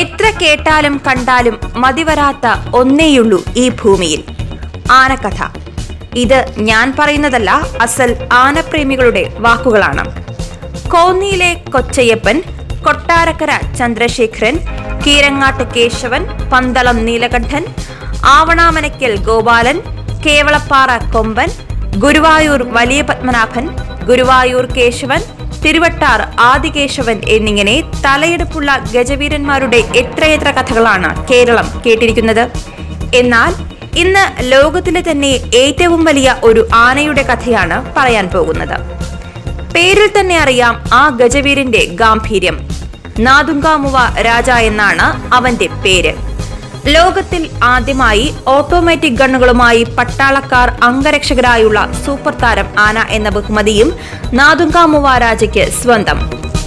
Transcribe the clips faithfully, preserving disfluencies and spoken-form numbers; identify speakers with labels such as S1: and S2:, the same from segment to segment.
S1: എത്ര കേട്ടാലും കണ്ടാലും മതിവരാത്ത ഒന്നേയുള്ളൂ ഈ ഭൂമിയിൽ. ആനക്കഥ. ഇത് ഞാൻ പറയുന്നതല്ല, അസൽ ആനപ്രേമികളുടെ വാക്കുകളാണ്. കോന്നിയിലെ കൊച്ചയ്യപ്പൻ, കൊട്ടാരക്കര ചന്ദ്രശേഖരൻ, കീരങ്ങാട്ട് കേശവൻ, പന്തളം നീലകണ്ഠൻ, ആവണാമനയ്ക്കൽ ഗോപാലൻ, കേവളപ്പാറ കൊമ്പൻ, ഗുരുവായൂർ വലിയ പത്മനാഭൻ, ഗുരുവായൂർ കേശവൻ, തിരുവട്ടാർ ആദികേശവൻ എന്നിങ്ങനെ തലയെടുപ്പുള്ള ഗജവീരന്മാരുടെ എത്രയെത്ര കഥകളാണ് കേരളം കേട്ടിരിക്കുന്നത്. എന്നാൽ ഇന്ന് ലോകത്തിലെ തന്നെ ഏറ്റവും വലിയ ഒരു ആനയുടെ കഥയാണ് പറയാൻ പോകുന്നത്. പേരിൽ തന്നെ അറിയാം ആ ഗജവീരന്റെ ഗാംഭീര്യം. നാദുങ്കാമുവ രാജ എന്നാണ് അവന്റെ പേര്. ലോകത്തിൽ ആദ്യമായി ഓട്ടോമാറ്റിക് ഗണ്ണുകളുമായി പട്ടാളക്കാർ അംഗരക്ഷകരായുള്ള സൂപ്പർ താരം ആന എന്ന ബഹുമതിയും നാദുങ്കാമുവ രാജയ്ക്ക് സ്വന്തം.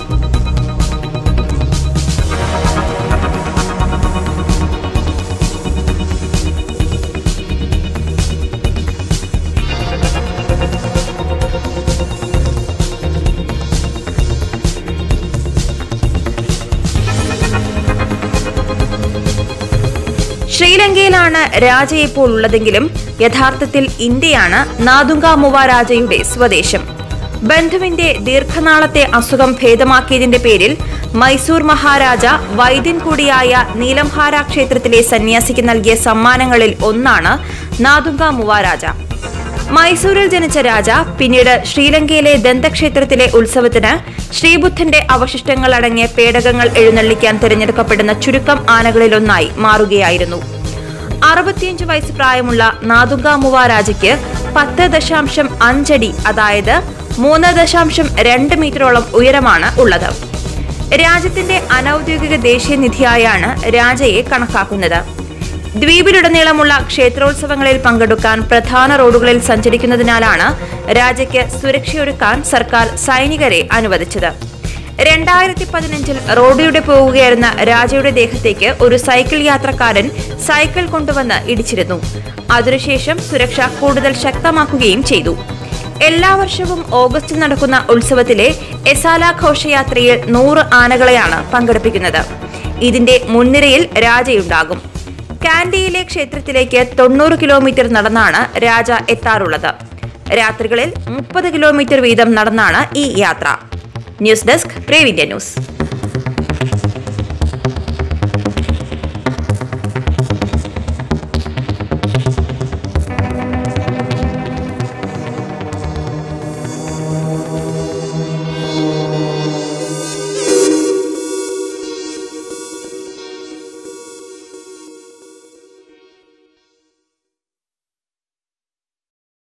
S1: ശ്രീലങ്കയിലാണ് രാജ ഇപ്പോൾ ഉള്ളതെങ്കിലും യഥാർത്ഥത്തിൽ ഇന്ത്യയാണ് നാദുങ്കാമുവ രാജയുടെ സ്വദേശം. ബന്ധുവിന്റെ ദീർഘനാളത്തെ അസുഖം ഭേദമാക്കിയതിന്റെ പേരിൽ മൈസൂർ മഹാരാജ വൈദ്യൻ കൂടിയായ നീലംഹാര ക്ഷേത്രത്തിലെ സന്യാസിക്ക് നൽകിയ സമ്മാനങ്ങളിൽ ഒന്നാണ് നാദുങ്കാമുവ രാജ. മൈസൂരിൽ ജനിച്ച രാജ പിന്നീട് ശ്രീലങ്കയിലെ ദന്തക്ഷേത്രത്തിലെ ഉത്സവത്തിന് ശ്രീബുദ്ധന്റെ അവശിഷ്ടങ്ങൾ അടങ്ങിയ പേടകങ്ങൾ എഴുന്നള്ളിക്കാൻ തിരഞ്ഞെടുക്കപ്പെടുന്ന ചുരുക്കം ആനകളിലൊന്നായി മാറുകയായിരുന്നു. അറുപത്തിയഞ്ച് വയസ്സ് പ്രായമുള്ള നാദുങ്കാമുവ രാജയ്ക്ക് പത്ത് ദശാംശം അഞ്ചടി, അതായത് മൂന്ന് ദശാംശം രണ്ട് മീറ്ററോളം ഉയരമാണ് ഉള്ളത്. രാജ്യത്തിന്റെ അനൌദ്യോഗിക ദേശീയ നിധിയായാണ് രാജയെ കണക്കാക്കുന്നത്. ദ്വീപിലുടനീളമുള്ള ക്ഷേത്രോത്സവങ്ങളിൽ പങ്കെടുക്കാൻ പ്രധാന റോഡുകളിൽ സഞ്ചരിക്കുന്നതിനാലാണ് രാജയ്ക്ക് സുരക്ഷയൊരുക്കാൻ സർക്കാർ സൈനികരെ അനുവദിച്ചത്. രണ്ടായിരത്തി പതിനഞ്ചിൽ റോഡിലൂടെ പോവുകയായിരുന്ന രാജയുടെ ദേഹത്തേക്ക് ഒരു സൈക്കിൾ യാത്രക്കാരൻ സൈക്കിൾ കൊണ്ടുവന്ന് ഇടിച്ചിരുന്നു. അതിനുശേഷം സുരക്ഷ കൂടുതൽ ശക്തമാക്കുകയും ചെയ്തു. എല്ലാ വർഷവും ഓഗസ്റ്റിൽ നടക്കുന്ന ഉത്സവത്തിലെ എസാല ഘോഷയാത്രയിൽ നൂറ് ആനകളെയാണ് പങ്കെടുപ്പിക്കുന്നത്. ഇതിന്റെ മുൻനിരയിൽ രാജയുണ്ടാകും. കാൻഡിയിലെ ക്ഷേത്രത്തിലേക്ക് തൊണ്ണൂറ് കിലോമീറ്റർ നടന്നാണ് രാജ എത്താറുള്ളത്. രാത്രികളിൽ മുപ്പത് കിലോമീറ്റർ വീതം നടന്നാണ് ഈ യാത്ര. ന്യൂസ് ഡെസ്ക്, പ്രേവ് ഇന്ത്യ ന്യൂസ്.